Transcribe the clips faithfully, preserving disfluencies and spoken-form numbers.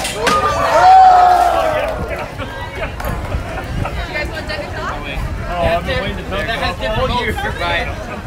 Oh, I've been waiting to talk that has different years, right?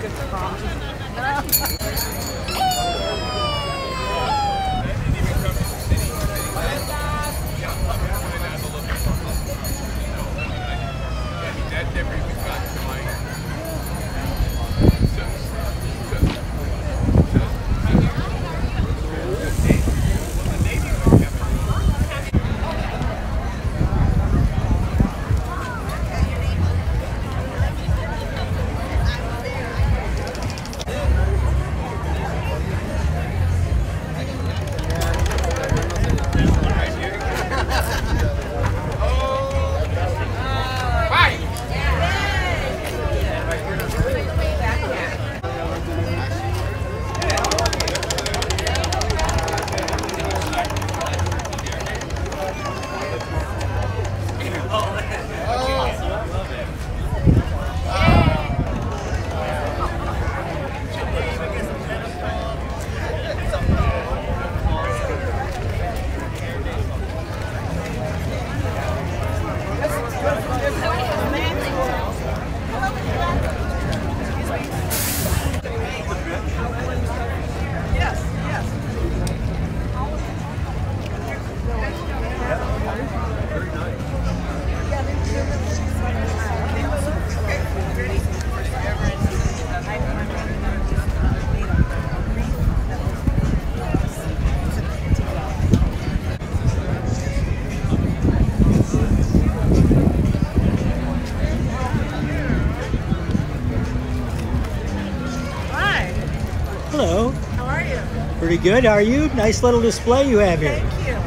Hello. How are you? Pretty good. How are you? Nice little display you have here. Thank you.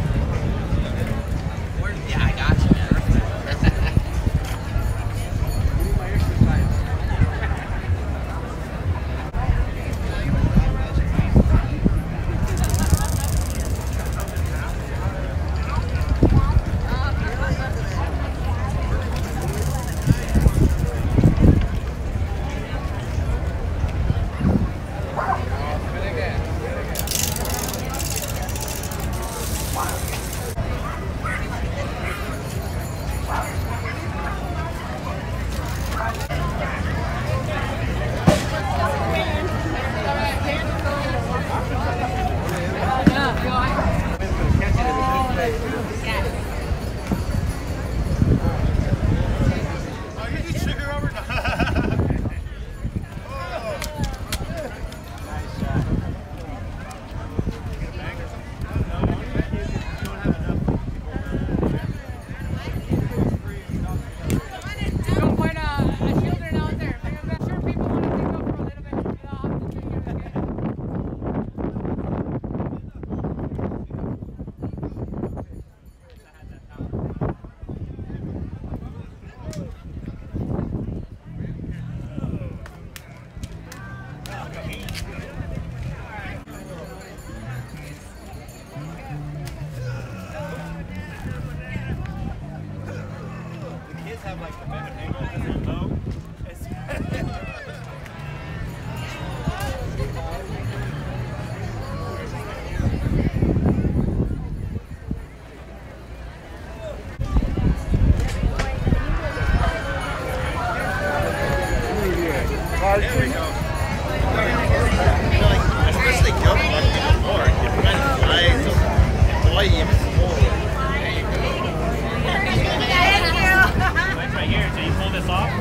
Yeah, I got you, man. Have like the bed angle because they're low. There we go. Especially jumping on the board. It's kind of high, so why even smaller. Right here, so you pull this off.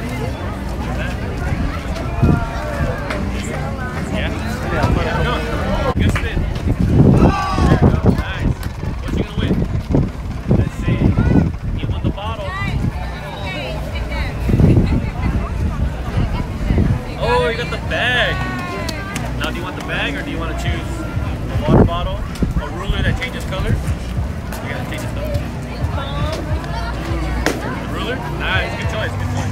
Yeah? Yeah. Good spin. There you go. Nice. What you gonna win? Let's see. You won the bottle. Oh, you got the bag. Now, do you want the bag or do you want to choose a water bottle, a ruler that changes colors? You gotta change this color. Ruler? Nice, good choice, good choice.